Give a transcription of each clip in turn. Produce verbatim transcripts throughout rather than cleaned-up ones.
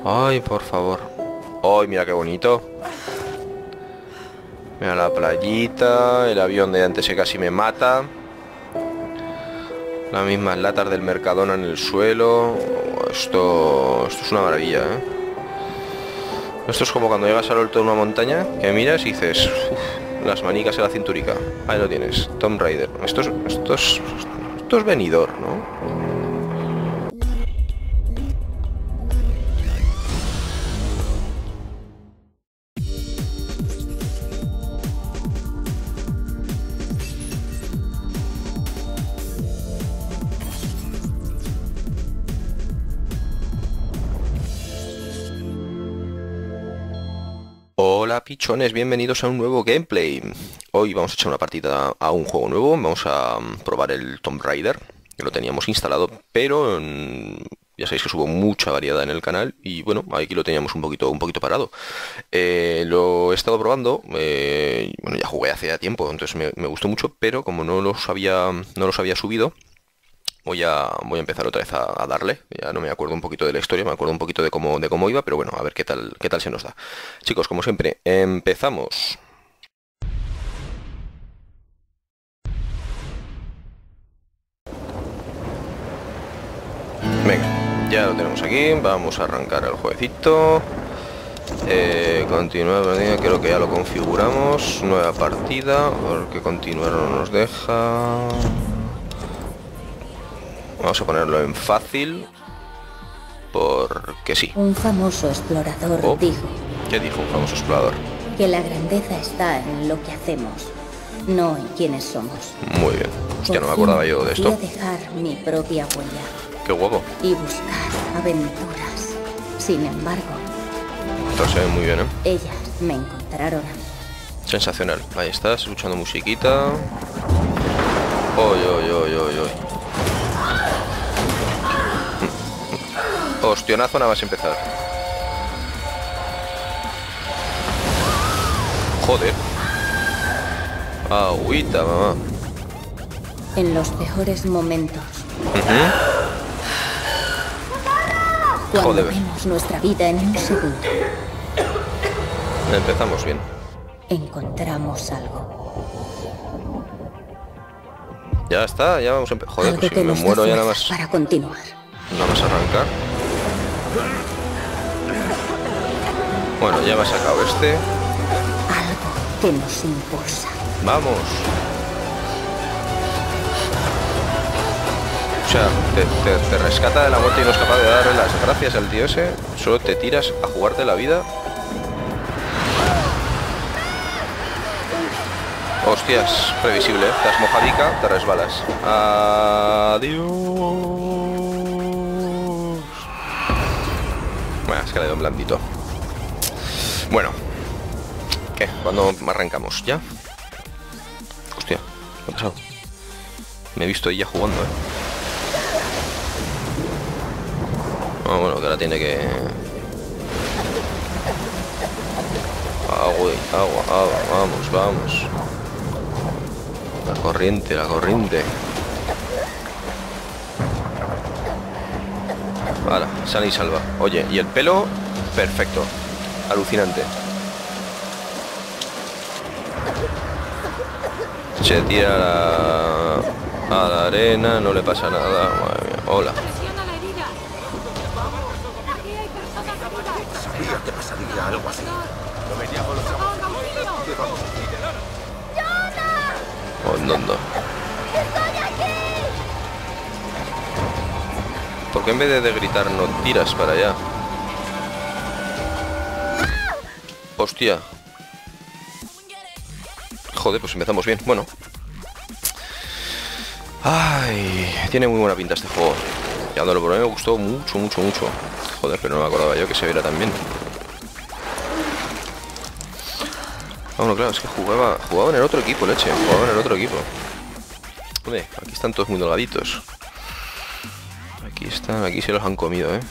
Ay, por favor. Ay, mira qué bonito. Mira la playita, el avión de antes que casi me mata. Las mismas latas del Mercadona en el suelo. Esto, esto es una maravilla, ¿eh? Esto es como cuando llegas al alto de una montaña, que miras y dices, "Uf, las manicas en la cinturica". Ahí lo tienes, Tomb Raider. Esto es, esto es, esto es venidor, ¿no? Hola pichones, bienvenidos a un nuevo gameplay. Hoy vamos a echar una partida a un juego nuevo. Vamos a mm, probar el Tomb Raider, que lo teníamos instalado, pero mm, ya sabéis que subo mucha variedad en el canal y bueno, aquí lo teníamos un poquito, un poquito parado. Eh, lo he estado probando, eh, bueno, ya jugué hace ya tiempo, entonces me, me gustó mucho, pero como no los había, no los había subido, Voy a, voy a empezar otra vez a, a darle. Ya no me acuerdo un poquito de la historia, me acuerdo un poquito de cómo, de cómo iba, pero bueno, a ver qué tal, qué tal se nos da. Chicos, como siempre, empezamos. Venga, ya lo tenemos aquí. Vamos a arrancar el jueguecito. Eh, continuar partida, creo que ya lo configuramos. Nueva partida, porque continuar no nos deja. Vamos a ponerlo en fácil. Porque sí. Un famoso explorador Oh, dijo ¿qué dijo un famoso explorador? que la grandeza está en lo que hacemos, no en quiénes somos. Muy bien. Hostia, no me Por fin acordaba yo de esto. Voy a dejar mi propia huella Qué guapo. y buscar aventuras. Sin embargo, Esto se ve muy bien, ¿eh? ellas me encontraron a mí. Sensacional. Ahí estás, escuchando musiquita. Oy, oy, oy, oy, oy. Ostionazo nada más empezar. Joder. Agüita, mamá. En los mejores momentos, Ujú. cuando Joder. vemos nuestra vida en un segundo, Empezamos bien. encontramos algo. Ya está, ya vamos a empezar. Joder, Algo pues si que me nos da muero ya nada fuerzas más. para continuar. Nada más arrancar. Bueno, ya me ha sacado este. Algo que nos impulsa. Vamos. O sea, te, te- te rescata de la muerte y no es capaz de darle las gracias al tío ese. Solo te tiras a jugarte la vida. Hostias, previsible, ¿eh? Te has mojadica, te resbalas. Adiós. Bueno, es que le doy un blandito. Bueno. ¿Qué? ¿Cuándo arrancamos? ¿Ya? Hostia, ¿qué ha pasado? Me he visto ella jugando, ¿eh? Ah, bueno, que ahora tiene que... Agua, agua, agua, vamos, vamos. La corriente, la corriente. Vale, sale y salva. Oye, y el pelo, perfecto. Alucinante. Se tira a la, a la arena, no le pasa nada. Madre mía. Hola. Presiona la herida. Aquí hay personas heridas. Sabía que pasaría algo así. No venía con los chavos. ¡Oh, auxilio! ¿Qué vamos a hacer? Oh, no, no. ¿Por qué en vez de, de gritar no tiras para allá? Hostia. Joder, pues empezamos bien. Bueno. Ay, tiene muy buena pinta este juego. Y cuando lo probé me gustó mucho, mucho, mucho. Joder, pero no me acordaba yo que se viera tan bien. Ah, bueno, claro, es que jugaba, jugaba en el otro equipo, leche. Jugaba en el otro equipo. Hombre, aquí están todos muy delgaditos. Aquí están, aquí se los han comido, ¿eh?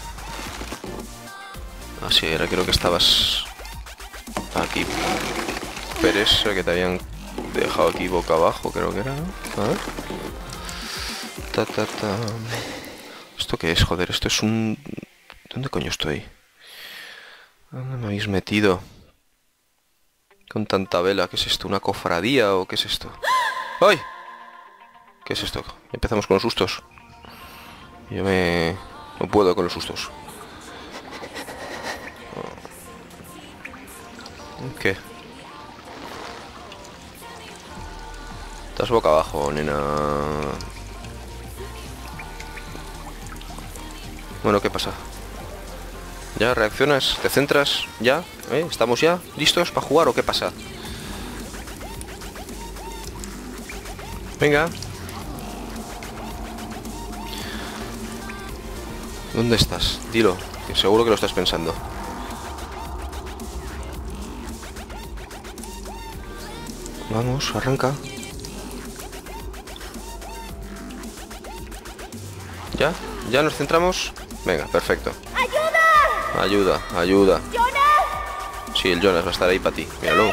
Ah, sí, era creo que estabas aquí. Pérez, que te habían dejado aquí boca abajo, creo que era, ¿no? A ver. Ta, ta, ta. ¿Esto qué es? Joder, esto es un... ¿Dónde coño estoy? ¿Dónde me habéis metido? Con tanta vela. ¿Qué es esto? ¿Una cofradía o qué es esto? ¡Ay! ¿Qué es esto? Empezamos con los sustos. Yo me... no puedo con los sustos. ¿Qué? Estás boca abajo, nena. Bueno, ¿qué pasa? ¿Ya reaccionas? ¿Te centras? ¿Ya? ¿Eh? ¿Estamos ya listos para jugar o qué pasa? Venga. ¿Dónde estás? Dilo, que seguro que lo estás pensando. Vamos, arranca. ¿Ya? ¿Ya nos centramos? Venga, perfecto. ¡Ayuda! Ayuda, ayuda. ¡Jonas! Sí, el Jonas va a estar ahí para ti. Míralo.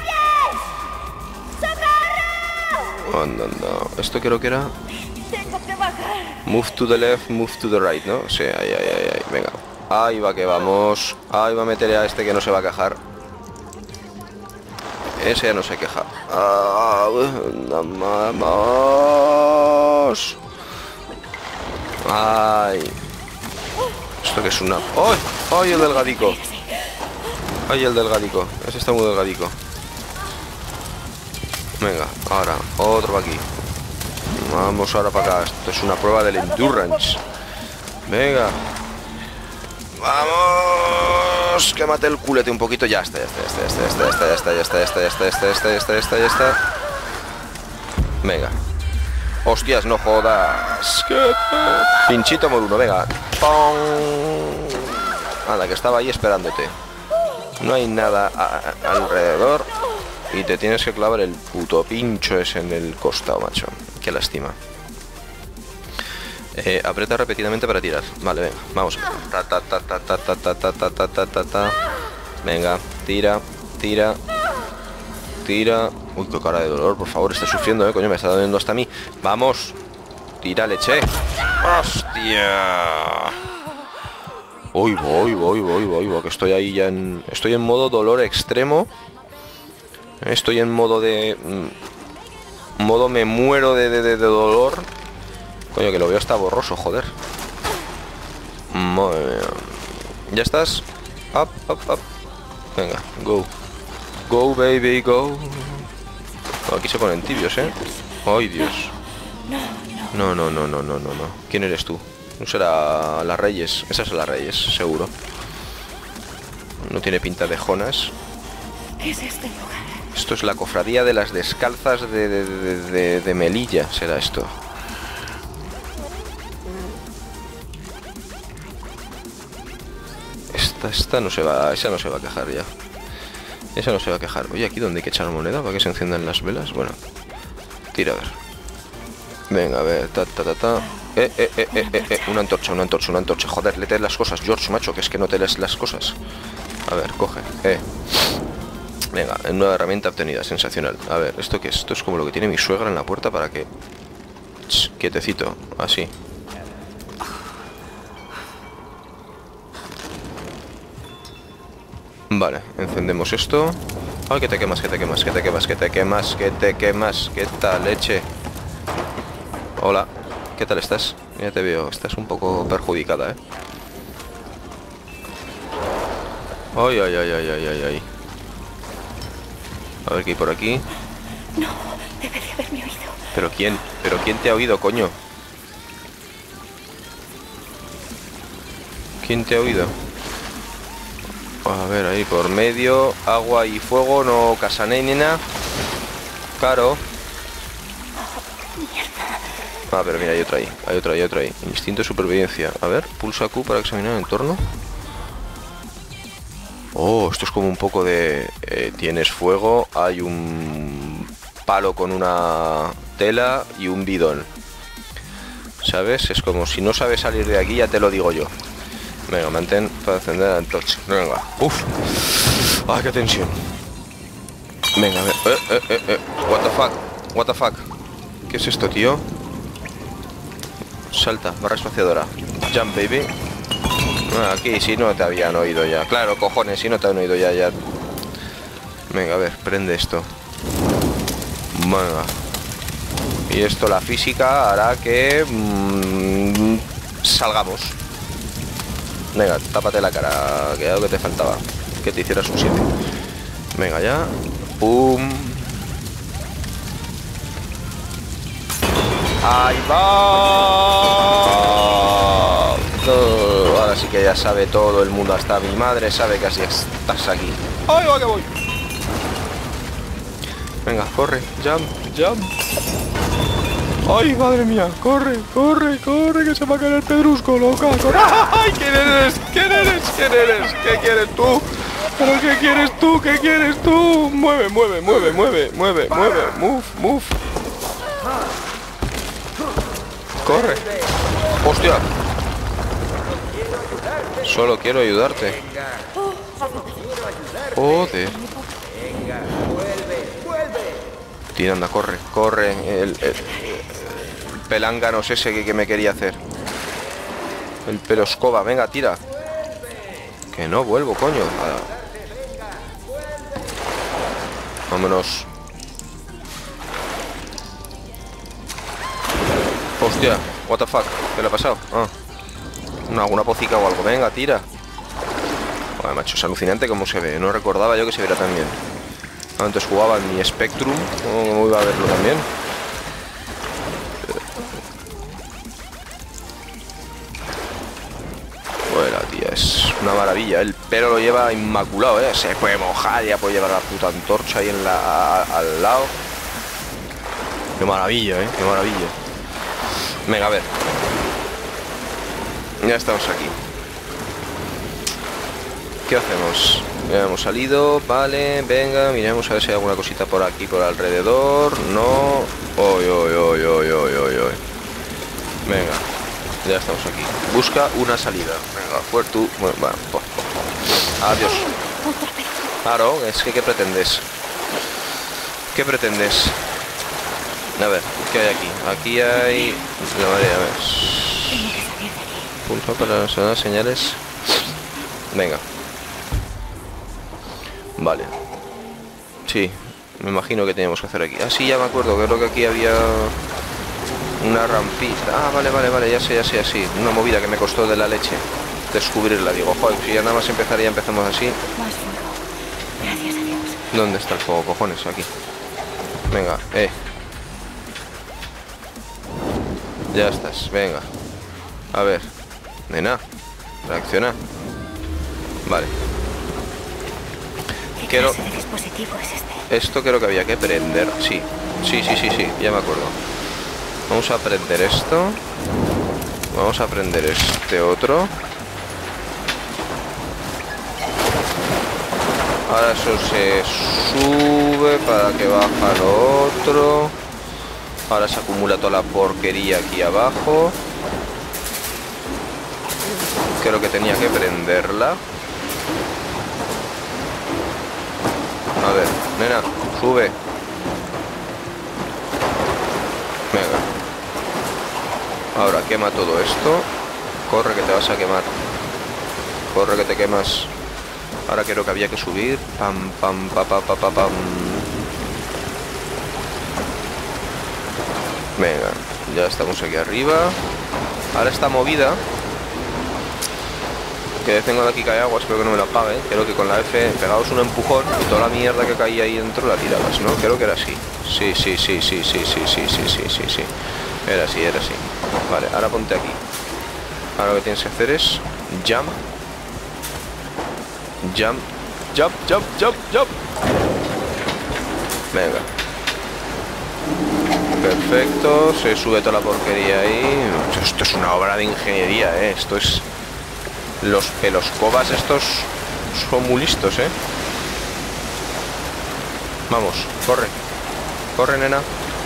Anda, anda. Esto creo que era... Tengo que bajar. Move to the left, move to the right, ¿no? Sí, ahí, ahí, ahí, ahí. Venga. Ahí va que vamos. Ahí va a meter a este que no se va a quejar. Ese ya no se queja. Ah, vamos. Ay. ¿Esto que es una...? ¡Ay! ¡Ay, el delgadico! ¡Ay, el delgadico! Ese está muy delgadico. Venga, ahora, otro para aquí. Vamos ahora para acá. Esto es una prueba del endurance. Venga. ¡Vamos! Que mate el culete un poquito. Ya está, ya está, ya está, ya está, ya está, ya está, ya está, ya está, ya está, ya está, ya está, ya está, ya está, ya está. Venga. Hostias, no jodas. Pinchito moruno, venga. ¡Pum! Anda, que estaba ahí esperándote. No hay nada a, a, alrededor. Y te tienes que clavar el puto pincho ese en el costado, macho. Qué lástima. Eh, aprieta repetidamente para tirar. Vale, venga, vamos. Ta, ta, ta, ta, ta, ta, ta, ta, ta, ta, ta, ta, ta. Venga, tira, tira. Tira. Uy, qué cara de dolor, por favor, está sufriendo, eh, coño, me está doliendo hasta a mí. Vamos. Tira, leche. ¡Hostia! Uy, voy, voy, voy, voy, voy, que estoy ahí ya en... Estoy en modo dolor extremo. Estoy en modo de... Modo me muero de, de, de, de dolor. Coño, que lo veo hasta borroso, joder. Madre mía. ¿Ya estás? Up, up, up. Venga, go. Go, baby, go. Oh, aquí se ponen tibios, ¿eh? ¡Ay, Dios! No, no, no, no, no, no, no. ¿Quién eres tú? No será las Reyes. Esa es la Reyes, seguro. No tiene pinta de Jonas. ¿Qué es este lugar? Esto es la cofradía de las descalzas de, de, de, de, de Melilla, será esto. Esta, esta no se va, esa no se va a quejar ya. Esa no se va a quejar. Oye, ¿aquí donde hay que echar moneda para que se enciendan las velas? Bueno, tira a ver. Venga, a ver, ta, ta, ta, ta. Eh, eh, eh, eh, eh, eh. Una antorcha, una antorcha, una antorcha. Joder, léete las cosas, George, macho, que es que no te lees las cosas. A ver, coge, eh. Venga, nueva herramienta obtenida, sensacional. A ver, ¿esto qué es? Esto es como lo que tiene mi suegra en la puerta para que... Ch, quietecito, así. Vale, encendemos esto. Ay, que te quemas, que te quemas, que te quemas, que te quemas, que te quemas. ¿Qué tal, leche? Hola, ¿qué tal estás? Ya te veo, estás un poco perjudicada, ¿eh? Ay, ay, ay, ay, ay, ay, ay. A ver qué hay por aquí. No, debería haberme oído. ¿Pero quién? ¿Pero quién te ha oído, coño? ¿Quién te ha oído? A ver, ahí por medio. Agua y fuego, no casané, nena. Claro. Ah, pero mira, hay otra ahí. Hay otra, hay otra ahí. Instinto de supervivencia. A ver, pulsa Q para examinar el entorno. Oh, esto es como un poco de... Eh, tienes fuego, hay un palo con una tela y un bidón. ¿Sabes? Es como si no sabes salir de aquí, ya te lo digo yo. Venga, mantén para encender la antorcha. Venga. Uf. ¡Ay, qué tensión! Venga, a ver. Eh, eh, eh, eh. What the fuck? What the fuck? ¿Qué es esto, tío? Salta, barra espaciadora. Jump, baby. Aquí, si no te habían oído ya. Claro, cojones, si no te han oído ya, ya. Venga, a ver, prende esto. Venga. Y esto, la física, hará que... Mmm, salgamos. Venga, tápate la cara, que era lo que te faltaba. Que te hicieras un siete. Venga, ya. Pum. Ahí va. No, ahora sí que ya sabe todo el mundo, hasta mi madre sabe que así estás aquí. ¡Ay, va que voy! Venga, corre, jump, jump. ¡Ay, madre mía! ¡Corre, corre, corre! ¡Que se va a caer el pedrusco, loca! ¡Corre! ¡Ay! ¿Quién eres? ¿Quién eres? ¿Quién eres? ¿Qué quieres tú? ¿Pero qué quieres tú? ¿Qué quieres tú? Mueve, mueve, mueve, mueve, mueve, mueve. Move, move. Corre. ¡Hostia! Solo quiero ayudarte. Joder. Tira, anda, corre, corre. El, el, el pelánganos ese que, que me quería hacer. El peloscoba, venga, tira. Que no vuelvo, coño. Ah. Vámonos. Hostia, what the fuck, ¿qué le ha pasado? Ah. Una, alguna pocica o algo, venga, tira. Joder, macho, es alucinante cómo se ve. No recordaba yo que se viera tan bien. Antes jugaba en mi Spectrum, ¿cómo iba a verlo también? Bueno, tía, es una maravilla. El pelo lo lleva inmaculado, ¿eh? Se puede mojar, ya puede llevar la puta antorcha ahí en la, a, al lado. Qué maravilla, ¿eh? Qué maravilla. Venga, a ver. Ya estamos aquí. ¿Qué hacemos? Ya hemos salido, vale, venga, miremos a ver si hay alguna cosita por aquí, por alrededor. No. Oy, oy, oy, oy, oy, oy, oy. Venga, ya estamos aquí. Busca una salida. Venga, fuerte tú. Bueno, bueno, po, po. Adiós. Claro, es que ¿qué pretendes? ¿Qué pretendes? A ver, ¿qué hay aquí? Aquí hay... La madre, a ver. Punto para las señales. Venga. Vale. Sí, me imagino que teníamos que hacer aquí. Ah, sí, ya me acuerdo, creo que aquí había una rampita. Ah, vale, vale, vale, ya sé, ya sé, así. Una movida que me costó de la leche descubrirla. Digo, joder, si ya nada más empezaría, empezamos así. Más fuego. Gracias a Dios. ¿Dónde está el fuego, cojones? Aquí. Venga, eh. Ya estás, venga. A ver. Nena, reacciona. Vale. ¿Qué Quiero... clase de dispositivo es este? Esto creo que había que prender. Sí, sí, sí, sí, sí, ya me acuerdo. Vamos a prender esto. Vamos a prender este otro. Ahora eso se sube para que baja lo otro. Ahora se acumula toda la porquería aquí abajo. Creo que tenía que prenderla. A ver, nena, sube. Venga. Ahora quema todo esto. Corre que te vas a quemar. Corre que te quemas. Ahora creo que había que subir. Pam, pam, pa, pa, pa, pa, pam. Venga, ya estamos aquí arriba. Ahora esta movida, que de vez en cuando aquí cae agua, espero que no me la apague. Creo que con la F pegaos un empujón y toda la mierda que caía ahí dentro la tirabas, ¿no? Creo que era así. Sí, sí, sí, sí, sí, sí, sí, sí, sí, sí, sí. Era así, era así. Vale, ahora ponte aquí. Ahora lo que tienes que hacer es jump. Jump. Jump, jump, jump, jump. Venga. Perfecto, se sube toda la porquería ahí. Esto es una obra de ingeniería, ¿eh? Esto es... Los peloscobas estos son muy listos, ¿eh? Vamos, corre. Corre, nena.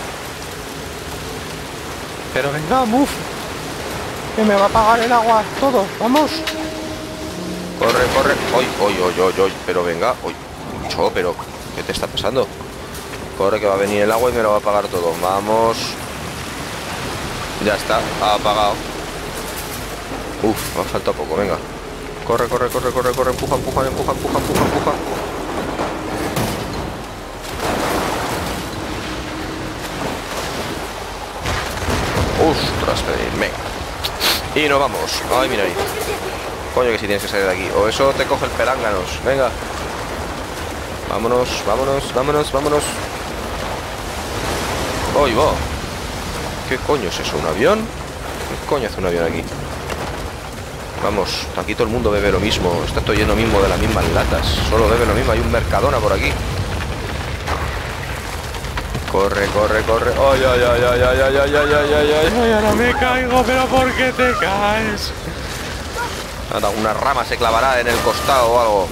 Pero venga, move. Que me va a apagar el agua todo, vamos. Corre, corre. Oy, oy, oy, oy, oy. Pero venga, oy. Mucho, pero ¿qué te está pasando? Corre que va a venir el agua y me lo va a apagar todo. Vamos. Ya está, ha apagado. Uf, me ha faltado poco, venga. Corre, corre, corre, corre, corre. Empuja, empuja, empuja, empuja, empuja, empuja. Ostras, venga. Y nos vamos. Ay, mira ahí. Coño, que si tienes que salir de aquí. O eso te coge el pelánganos. Venga. Vámonos, vámonos, vámonos, vámonos. ¡Ay, va! ¿Qué coño es eso? ¿Un avión? ¿Qué coño hace un avión aquí? Vamos, aquí todo el mundo bebe lo mismo. Está todo lleno mismo de las mismas latas. Solo bebe lo mismo. Hay un Mercadona por aquí. Corre, corre, corre. ¡Ay, ay, ay, ay, ay, ay, ay, ay, ay, ay, ay! ¡Ay, ahora me caigo! ¿Pero por qué te caes? Anda, una rama se clavará en el costado o algo.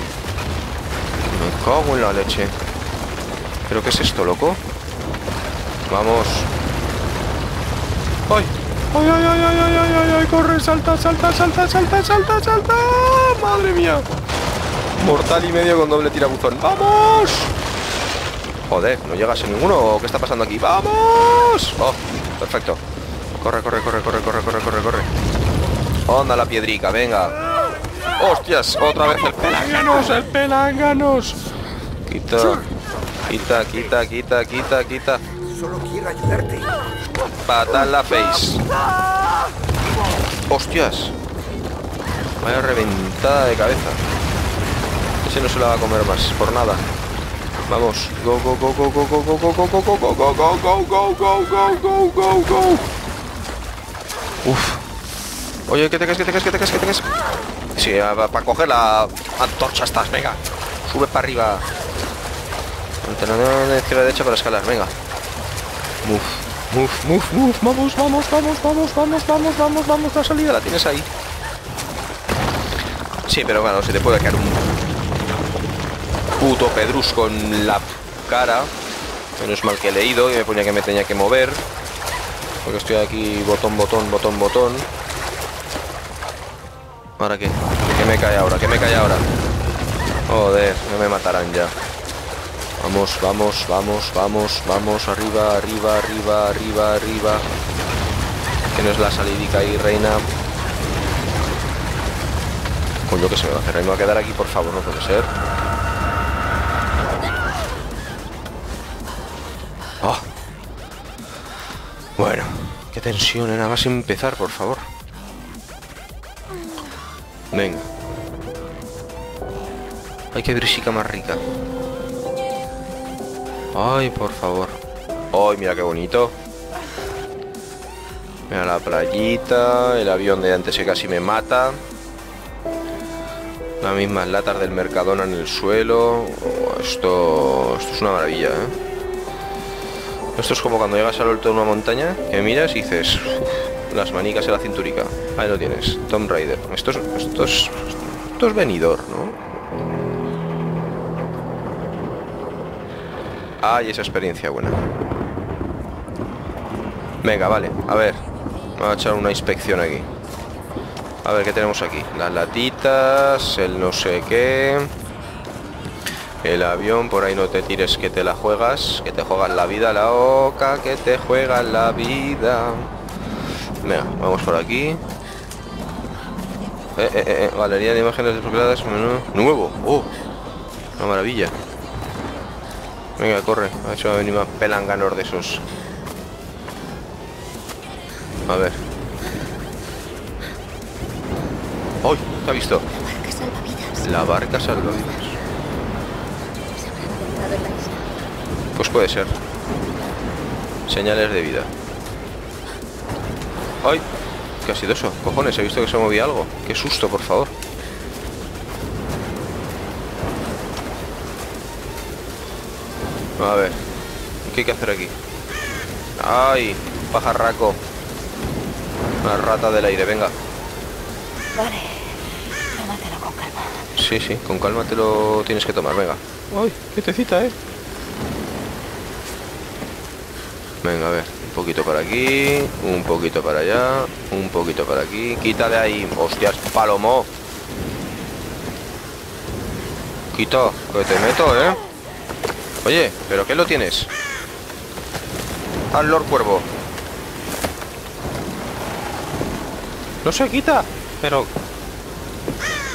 Me cago en la leche. ¿Pero qué es esto, loco? Vamos. ¡Ay! ¡Ay, ay, ay, ay, ay, ay, ay, ay! ¡Corre! ¡Salta, salta, salta, salta, salta, salta! ¡Madre mía! Mortal y medio con doble tirabuzón. ¡Vamos! Joder, ¿no llegas en ninguno? ¿Qué está pasando aquí? ¡Vamos! ¡Oh! Perfecto. Corre, corre, corre, corre, corre, corre, corre, corre. Onda la piedrica, venga. ¡Hostias! Otra vez el pelánganos, el pelánganos. Quita, quita, quita, quita, quita, quita. Solo quiero ayudarte. Pata en la face. ¡Hostias! Vaya reventada de cabeza. Ese no se la va a comer más, por nada. Vamos. Go, go, go, go, go, go, go, go, go, go, go, go, go, go, go, go, go, go, go, go. Uf. Oye, que te caes, que te caes, que te caes, que te caes. Sí, para coger la antorcha estás, venga. Sube para arriba. Mantener de izquierda a derecha para escalar, venga. Move, move, move, move. Vamos, vamos, vamos, vamos, vamos, vamos, vamos, vamos. La salida la tienes ahí. Sí, pero bueno, se te puede caer un puto pedrusco en la cara. Menos mal que he leído y me ponía que me tenía que mover. Porque estoy aquí botón, botón, botón, botón. ¿Ahora qué? ¿Qué me cae ahora? ¿Qué me cae ahora? Joder, no me matarán ya. Vamos, vamos, vamos, vamos, vamos. Arriba, arriba, arriba, arriba, arriba. Que no es la salidica ahí, reina. Coño, que se me va a hacer. Me va a quedar aquí, por favor, no puede ser. Oh. Bueno, qué tensión, nada más empezar, por favor. Venga. Ay, qué brisica más rica. Ay, por favor. Ay, mira qué bonito. Mira la playita. El avión de antes que casi me mata. Las mismas latas del Mercadona en el suelo. Oh, esto, esto es una maravilla, ¿eh? Esto es como cuando llegas al alto de una montaña, que miras y dices, uff, las manicas en la cinturica. Ahí lo tienes, Tomb Raider. Esto es, esto es, esto es venidor, ¿no? Ay, esa experiencia buena. Venga, vale, a ver. Vamos a echar una inspección aquí. A ver, ¿qué tenemos aquí? Las latitas, el no sé qué. El avión, por ahí no te tires que te la juegas. Que te juegas la vida, la oca, que te juegas la vida. Venga, vamos por aquí. Eh, eh, eh, galería de imágenes desbloqueadas. Nuevo, oh, una maravilla. Venga, corre, a ver si va a venir más pelanganos de esos. A ver. ¡Ay! ¿Te ha visto? La barca salvavidas. La barca salvavidas. ¿Se habrá encontrado en la isla? Pues puede ser. Señales de vida. ¡Ay! ¿Qué ha sido eso? Cojones, he visto que se movía algo. ¡Qué susto, por favor! A ver. ¿Qué hay que hacer aquí? ¡Ay! Pajarraco. Una rata del aire, venga. Vale. Tómatelo con calma. Sí, sí, con calma te lo tienes que tomar, venga. ¡Ay! ¡Qué tecita, eh! Venga, a ver. Un poquito para aquí. Un poquito para allá. Un poquito para aquí. Quita de ahí. ¡Hostias, palomo! Quita, que te meto, eh. Oye, ¿pero qué lo tienes? Al Lord Cuervo. No se quita, pero...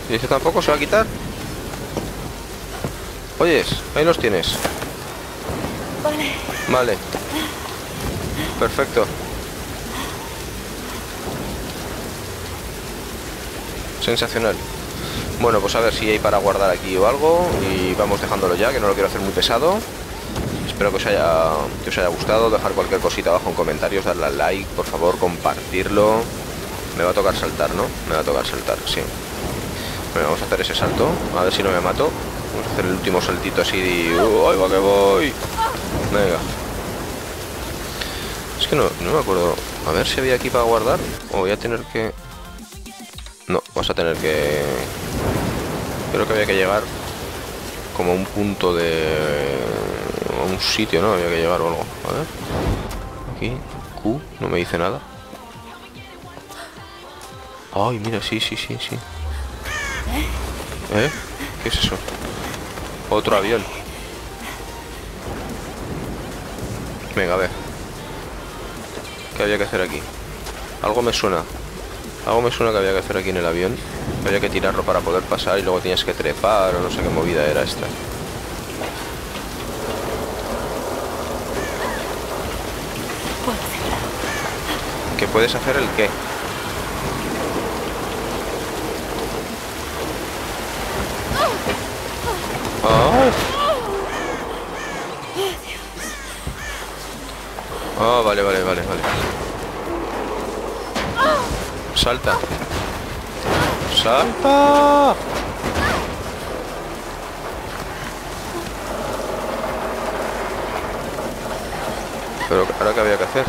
¿Y ese tampoco se va a quitar? Oyes, ahí los tienes. Vale. Vale. Perfecto. Sensacional. Bueno, pues a ver si hay para guardar aquí o algo. Y vamos dejándolo ya, que no lo quiero hacer muy pesado. Espero que os haya, que os haya gustado. Dejar cualquier cosita abajo en comentarios. Darle al like, por favor, compartirlo. Me va a tocar saltar, ¿no? Me va a tocar saltar, sí. Bueno, vamos a hacer ese salto. A ver si no me mato. Vamos a hacer el último saltito así de... ¡Uh, ahí va que voy! Venga. Es que no, no me acuerdo. A ver si había aquí para guardar. O voy a tener que... No, vas a tener que... Creo que había que llegar como a un punto de... A un sitio, ¿no? Había que llegar o algo. A ver. Aquí. Q. No me dice nada. Ay, mira, sí, sí, sí, sí. ¿Eh? ¿Qué es eso? Otro avión. Venga, a ver. ¿Qué había que hacer aquí? Algo me suena. Algo me suena que había que hacer aquí en el avión. Había que tirarlo para poder pasar y luego tenías que trepar o no sé qué movida era esta. ¿Qué puedes hacer el qué? Ah, oh, vale, vale, vale, vale. Salta. Salta. Pero ahora qué había que hacer.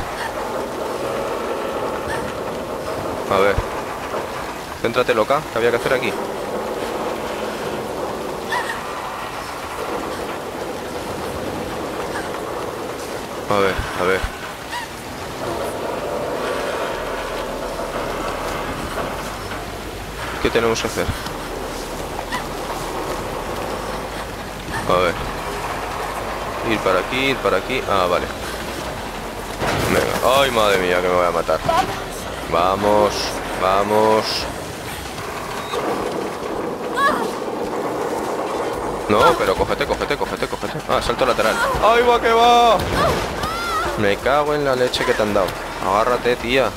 A ver. Céntrate, loca. ¿Qué había que hacer aquí? A ver, a ver. ¿Qué tenemos que hacer? A ver. Ir para aquí, ir para aquí. Ah, vale. Venga. Ay, madre mía, que me voy a matar. Vamos, vamos. No, pero cógete, cógete, cógete, cógete. Ah, salto lateral. ¡Ay, va que va! Me cago en la leche que te han dado. Agárrate, tía.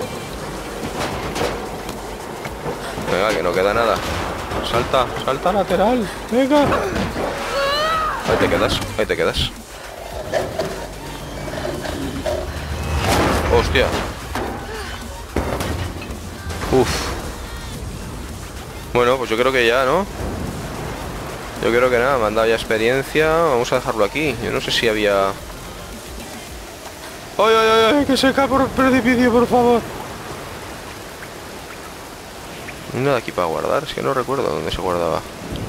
Venga, que no queda nada. Salta, salta lateral. Venga. Ahí te quedas, ahí te quedas. Hostia. Uf. Bueno, pues yo creo que ya, ¿no? Yo creo que nada, me han dado ya experiencia. Vamos a dejarlo aquí. Yo no sé si había... ¡Ay, ay, ay! ay que se cae por el precipicio, por favor. No hay nada aquí para guardar. Es que no recuerdo dónde se guardaba.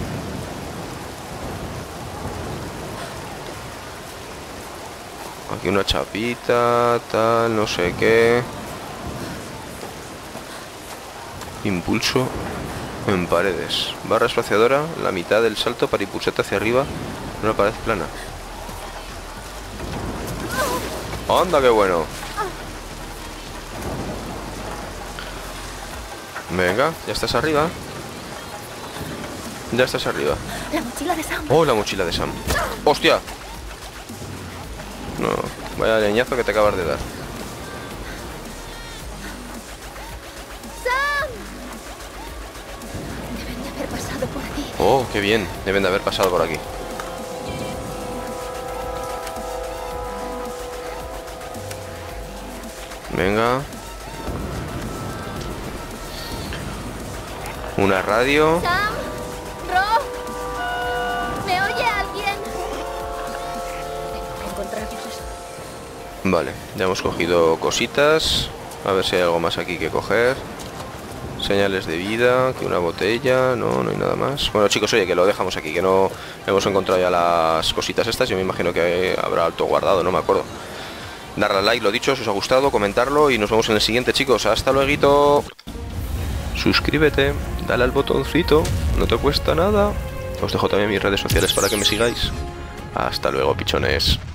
Aquí una chapita, tal, no sé qué. Impulso en paredes. Barra espaciadora, la mitad del salto para impulsarte hacia arriba en una pared plana. ¡Anda, qué bueno! Venga, ya estás arriba. Ya estás arriba. La mochila de Sam. Oh, la mochila de Sam. ¡Hostia! No, vaya leñazo que te acabas de dar. ¡Sam! Deben de haber pasado por aquí. Oh, qué bien. Deben de haber pasado por aquí. Venga. Una radio. ¡Sam! ¡Ro! ¿Me oye alguien? Tengo que encontrarlos. Vale, ya hemos cogido cositas. A ver si hay algo más aquí que coger. Señales de vida, que una botella. No, no hay nada más. Bueno, chicos, oye, que lo dejamos aquí, que no hemos encontrado ya las cositas estas. Yo me imagino que habrá alto guardado, no me acuerdo. Darle al like, lo dicho, si os ha gustado, comentarlo y nos vemos en el siguiente, chicos. Hasta luego. Suscríbete, dale al botoncito, no te cuesta nada. Os dejo también mis redes sociales para que me sigáis. Hasta luego, pichones.